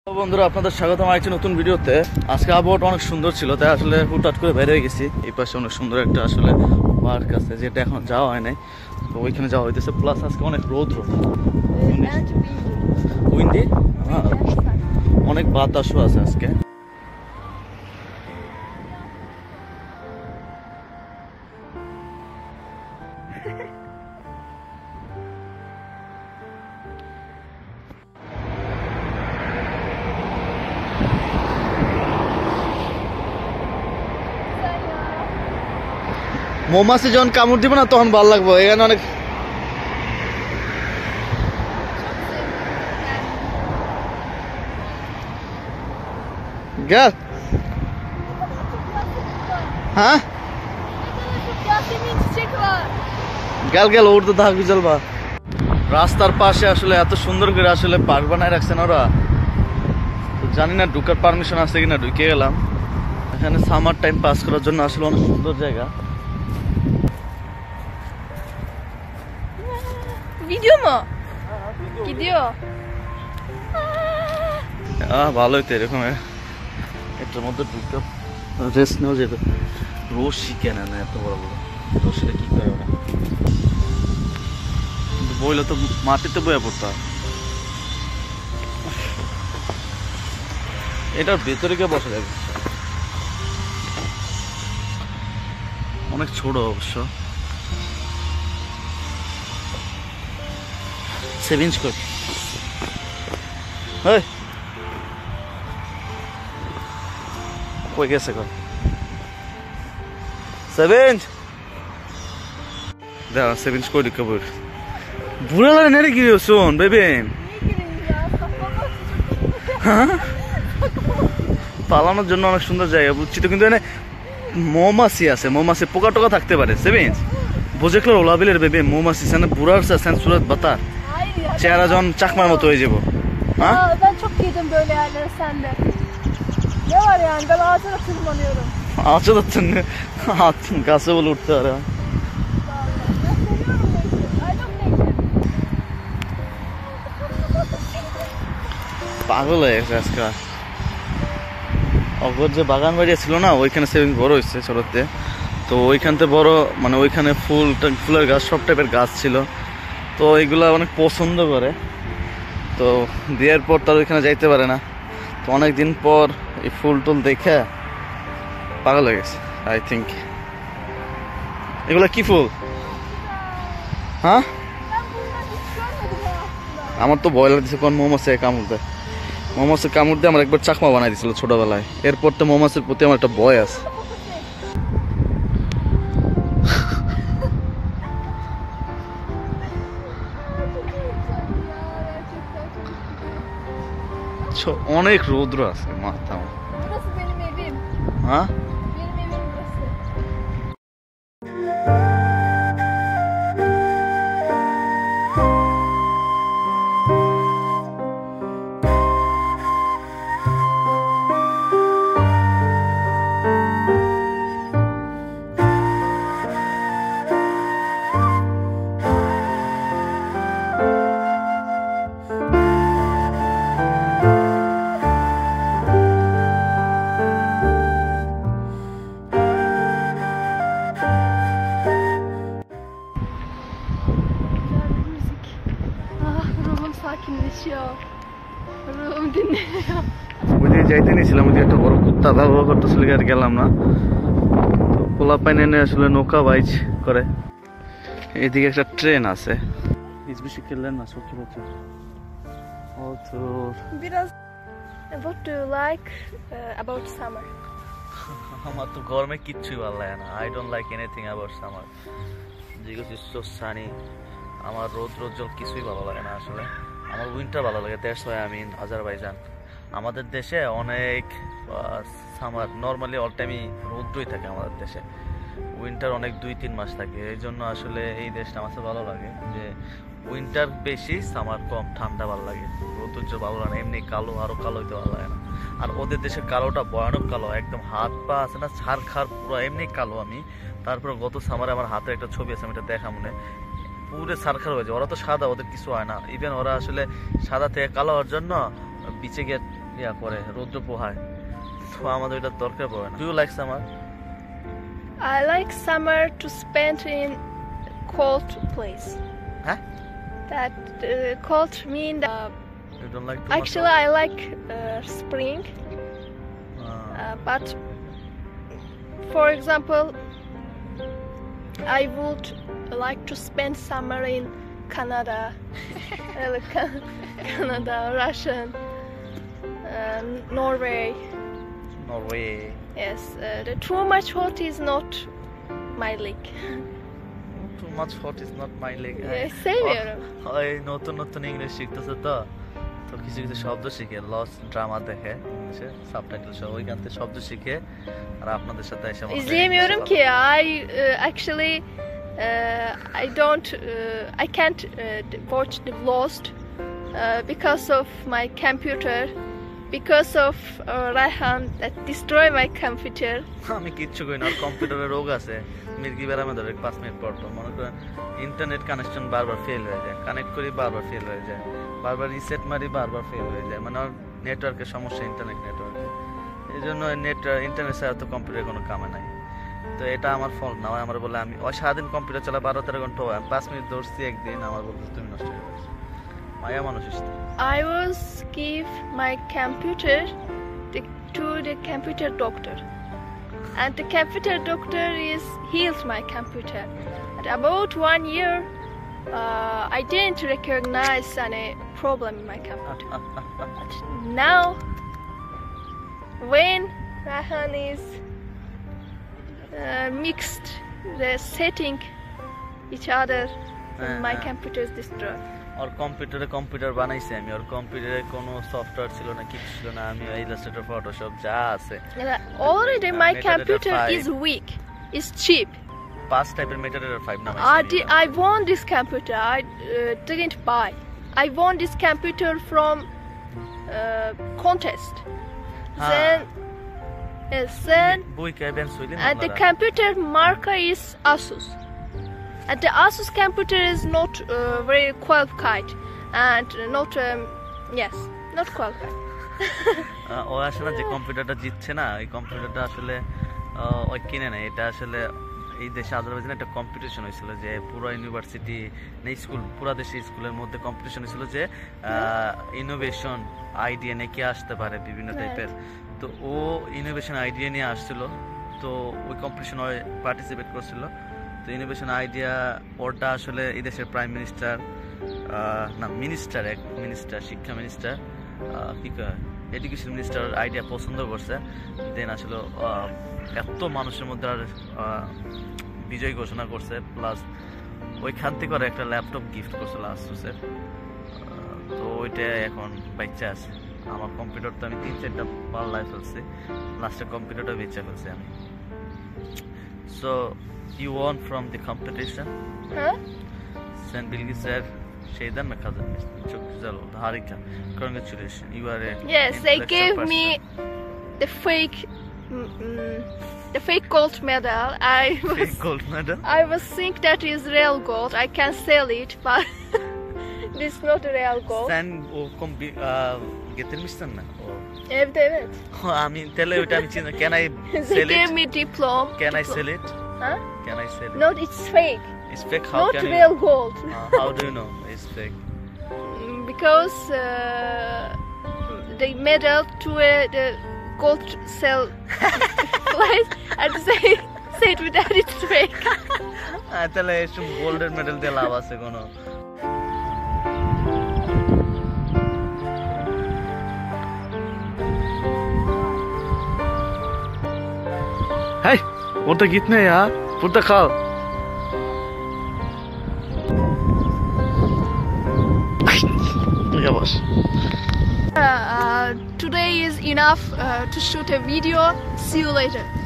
বন্ধুরা আপনাদের স্বাগতম আরেকটি নতুন ভিডিওতে। আজকে আবহাওয়াটা অনেক সুন্দর ছিল, তাই আসলে হুটহাট করে বের হয়ে গেছি। এই পাশে অনেক সুন্দর একটা আসলে পার্ক আছে, যেটা এখন যাওয়া হয় নাই, তো ওইখানে যাওয়া হইতেছে। প্লাস আজকে অনেক রৌদ্র, উইন্ডি, অনেক বাতাসও আছে আজকে। মৌমাছি যখন কামড় দিব না তখন ভালো লাগবে। এখানে অনেক গেল, হ্যাঁ গেল গেল ওর তো ধাক চলবা। রাস্তার পাশে আসলে এত সুন্দর করে আসলে পার্ক বানায় রাখছেন ওরা, তো জানি না ঢুকার পারমিশন আছে কিনা, ঢুকে গেলাম। এখানে সামার টাইম পাস করার জন্য আসলে অনেক সুন্দর জায়গা। Video mu? Gidiyor. ভালোই তো, এরকম এটার মধ্যে ঢুকে রেস্ট নেওয়া যেত। রশি কেনে না এত বড় বড় রশিটা, কি করে ওরা? কিন্তু বইলে তো মাটিতে বয়ে পড়তে হয়। এটার ভেতরে গিয়ে বসা যাবে, অনেক ছোট অবশ্য। 7 ইঞ্চ করে। কই গেছে কর 7 ইঞ্চ দা 7 ইঞ্চ কই ঢুকে বই বুড়া লাগে না রে। কি শোন বেবে, পালানোর জন্য অনেক সুন্দর জায়গা বুঝছি তো, কিন্তু এখানে মৌমাছি আছে, মৌমাছি পোকা টোকা থাকতে পারে। 7 ইঞ্চ বোঝেকলো ওলাবিলের বেবে, মৌমাছি সেন বুড়ার সেন সুরত বাতা, চেহারা যখন চাকমার মতো হয়ে যাবো। Aa, ben çok yedim böyle yerlere sende. Ne var yani? Ben ağaçlara tırmanıyorum. ağaca da attın gaza bile uçtu ara। Ben seviyorum nature. I love nature. পাগল হয়ে গেছে আজকে। অগর যে বাগান বাড়ি ছিল না, ওইখানে সেভিং বড় হয়েছে ছোটতে, তো ওইখানতে বড় মানে ওইখানে ফুলের গাছ, সব টাইপের গাছ ছিল, তো এইগুলা অনেক পছন্দ করে। তো বিয়ের পর তার ওইখানে যাইতে পারে না, তো অনেক দিন পর এই ফুল টুল দেখে পাগল হয়ে গেছে আই থিঙ্ক। এগুলা কি ফুল? হ্যাঁ Ben bunları hiç görmedim hayatımda. আমার তো ভয় লাগছে কোন মৌমাছি কামড় দেয়। মৌমাছি কামড় দিয়ে আমার একবার চাকমা বানাই দিয়েছিল ছোটবেলায়, এরপর তো মৌমাছির প্রতি আমার একটা ভয় আছে। অনেক রৌদ্র আছে মাথা। Burası benim evim. হ্যাঁ Benim evim burası. Müzik. Ah, ruhum sakinleşiyor. Ruhum dinleniyor. ওই দিকে যাইতে নিয়েছিলাম, ওই যে একটা বড় কুত্তা ব্যবহার করতেছিল, আর গেলাম না। তো পোলা পাইন এনে আসলে নৌকা বাইচ করে। এদিকে একটা ট্রেন আছে। Hiçbir şekilde çok kötü. Otur. Biraz. What do you like about summer? আমার তো গরমে কিচ্ছুই ভালো লাগে না। I don't like anything about summer. Because it's so sunny. আমার রোদ রোজ্জ্বল কিছুই ভালো লাগে না আসলে। আমার উইন্টার ভালো লাগে। That's why I'm in Azerbaijan. আমাদের দেশে অনেক সামার নর্মালি অল টাইমই রোদ্রই থাকে আমাদের দেশে। উইন্টার অনেক 2-3 মাস থাকে, এই জন্য আসলে এই দেশটা আমার ভালো লাগে যে উইন্টার বেশি, সামার কম, ঠান্ডা ভালো লাগে, রৌদ্র ভালো লাগে না। এমনি কালো, আরো কালো হইতে ভালো লাগে না। আর ওদের দেশের কালোটা ভয়ানক কালো, একদম হাত পা আছে না ছাড় খার পুরো এমনি কালো। আমি তারপরে গত সামারে আমার হাতের একটা ছবি আছে, আমি এটা দেখা মনে, পুরো সারখার হয়ে যায়। ওরা তো সাদা, ওদের কিছু হয় না। ইভেন ওরা আসলে সাদা থেকে কালো হওয়ার জন্য বিচে গিয়ে ইয়া করে, রৌদ্র পোহায়। তো আমাদের এটা দরকার পড়ে না। Do you like summer? I like summer to spend in cold place. হ্যাঁ? That cold mean You don't like too actually I like spring, but for example, I would like to spend summer in Canada, Canada, Russian, Norway. Norway. Yes, the too much hot is not my league. Too much hot is not my leg. Seviyorum. ওই নতুন নতুন English শিখতেছে তো কিছু কিছু শব্দ শিখে, loss drama দেখে ইংলিশে সাবটাইটেল সহ, ওইখান থেকে শব্দ শিখে আর আপনাদের সাথে এসে İzleyemiyorum ki. Actually I can't watch the Lost because of my computer, because of Rayhan that destroy my computer. আমি কিচ্ছু করি না, আর কম্পিউটারে রোগ আছে, মির্গি বেড়ামে ধরে 5 মিনিট পর পর মনে করেন ইন্টারনেট কানেকশন বারবার ফেল হয়ে যায়, কানেক্ট করি বারবার ফেল হয়ে যায়, বারবার রিসেট মারি বারবার ফেল হয়ে যায়, মানে নেটওয়ার্কের সমস্যা, ইন্টারনেট নেটওয়ার্কে। এই জন্য ইন্টারনেট ছাড়া তো কম্পিউটারে কোনো কামে নাই। তো এটা আমার ফল্ট না, আমার বলে আমি ওই সারাদিন কম্পিউটার চালা 12-13 ঘন্টা, 5 মিনিট ধরছি একদিন, আমার বলতে তুমি নষ্ট হয়ে গেছো। মায়া মানুষ। I was give my computer to the computer doctor, and the computer doctor is healed my computer. And about 1 year, I didn't recognize any problem in my computer. But now, when Rayhan is mixed, the setting each other, my computer is destroyed. और computer বানাইছে আমি, আর কম্পিউটারে কোনো software ছিল না, কিছু ছিল না, আমি ইলাস্ট্রেটর ফটোশপ যা আছে already my computer is weak, is cheap. 5 টাইপের মেটাডেটা 5 নামাইছে। I want this computer. I didn't buy. I want this computer from contest. Then and the computer marker is Asus. And the Asus computer is not very qualified and not not qualified. ও আসলে যে কম্পিউটারটা জিতছে না, এই কম্পিউটারটা আসলে ওই কিনে না, এটা আসলে এই দেশে আজারবাইজানে একটা কম্পিটিশন হয়েছিল যে পুরো ইউনিভার্সিটি স্কুল, পুরো দেশে স্কুলের মধ্যে কম্পিটিশন হয়েছিল যে ইনোভেশন আইডিয়া নিয়ে কে আসতে পারে বিভিন্ন টাইপের। তো ও ইনোভেশন আইডিয়া নিয়ে আসছিল, তো ওই কম্পিটিশন পার্টিসিপেট করছিল। তো ইনোভেশন আইডিয়া ওটা আসলে এই দেশের প্রাইম মিনিস্টার শিক্ষা মিনিস্টার কি কয় এডুকেশন মিনিস্টার আইডিয়া পছন্দ করছে। দেন আসলে এত মানুষের মধ্যে আর বিজয় ঘোষণা করছে, প্লাস ওইখান থেকে আর একটা ল্যাপটপ গিফট করছিল আসুসের। তো ওইটা এখন বাচ্চা আছে। আমার কম্পিউটার তো আমি 3-4টা পাল্লায় ফেলছি, লাস্টের কম্পিউটারটা বেঁচে ফেলছি আমি। So you won from the competition? Sen bilgisayar şeyden mi kazanmıştın? Çok güzel oldu, harika. Congratulations, you are a yes, they gave person. me the fake gold medal. Fake gold medal? I was think that is real gold. I can sell it, but this is not real gold. Sen o getirmişsin mi? Evet. আমি তাহলে ওইটা আমি চিনি। Can I sell it? They gave me diploma. Can I sell it? Huh? Can I sell it? No, it's fake. It's fake. How not can real you? Gold. How do you know it's fake? Because the medal to the gold sell place and say to that it's fake. তাহলে এসব গোল্ডের medal দিয়ে লাভ আছে কোনো? Hey, orada gitme ya. Burada kal. Yavaş. Today is enough to shoot a video. See you later.